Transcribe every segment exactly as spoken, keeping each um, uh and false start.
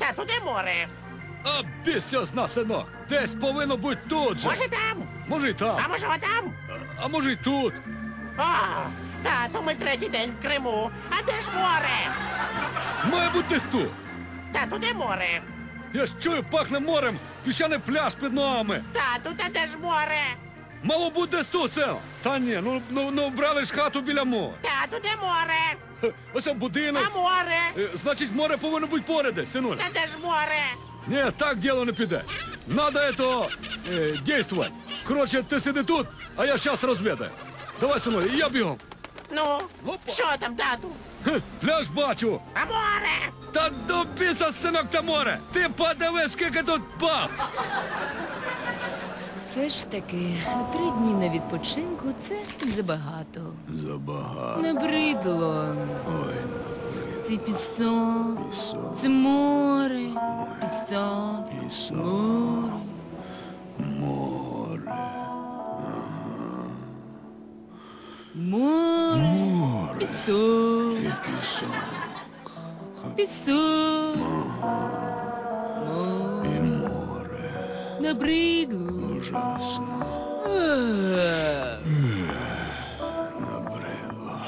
Тату, де море? А біс його зна, синок. Десь повинно бути тут же. Може там? Може й там. А може отам? А може й тут. О, тату, ми третій день в Криму. А де ж море? Має бути десь тут. Тату, де море? Я ж чую, пахне морем. Піщаний пляж під ногами. Тату, та де ж море? Мало бути десь тут, син. Та ні, ну, ну, ну брали ж хату біля моря. Тату, де море? Хе, ось там будинок. А море? Е, Значить, море повинно бути поряд, десь, синуля. Та де ж море? Ні, так діло не піде. Надо это, е, действовать. Коротше, ти сиди тут, а я щас розвідаю. Давай, синуля, і я бігом. Ну, Опа. що там, тату? Хе, пляж бачу. А море? Та до біса, синок, та море. Ти подиви, скільки тут баб. Все ж таки, три дні на відпочинку – це забагато. Забагато. Набридло. Ой, Це пісок, пісок. це море, пісок, Пісок. море. Море. Море, Море. пісок, І пісок. пісок, І море. набридло. Ужасно. Ах, Набридло.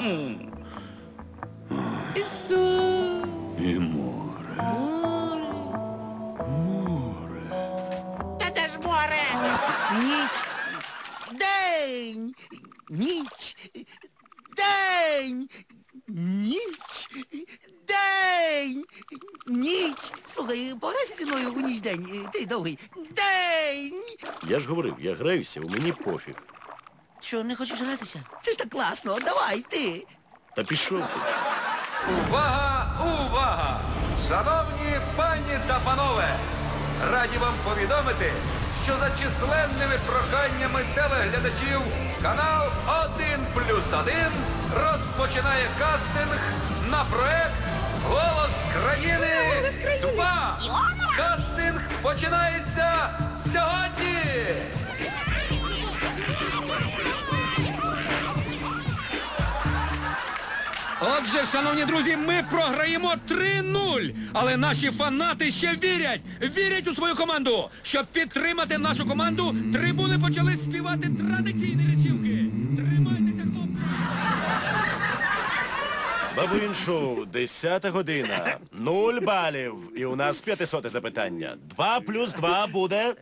Пісок, І море. море. Море. Та де ж море? Ніч. День. Ніч. День. Ніч. День. Ніч. Слухай, пограйся зі мною у ніч день. Ти довгий. День. Я ж говорив, я граюся, у мені пофіг. Що, не хочеш гратися? Це ж так класно. Давай, ти. Та пішов ти. Увага! Увага! Шановні пані та панове! Раді вам повідомити, що за численними проханнями телеглядачів канал один плюс один розпочинає кастинг на проект «Голос країни два». Кастинг починається сьогодні! Отже, шановні друзі, ми програємо три нуль. Але наші фанати ще вірять, вірять у свою команду. Щоб підтримати нашу команду, трибуни почали співати традиційні речівки. Тримайтеся, хлопці! Бабуїн шоу, десята година, нуль балів. І у нас п'ятисоте запитання. Два плюс два буде...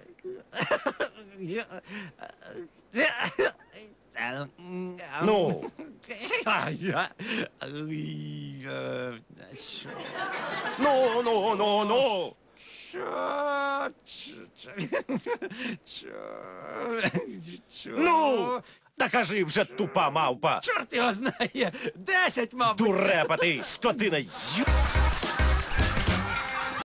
Ну, ну, ну, ну, ну. Ну, та кажи вже, тупа мавпа. Чорт його знає. Десять, мабуть. Дурепа ти, скотина. Ю...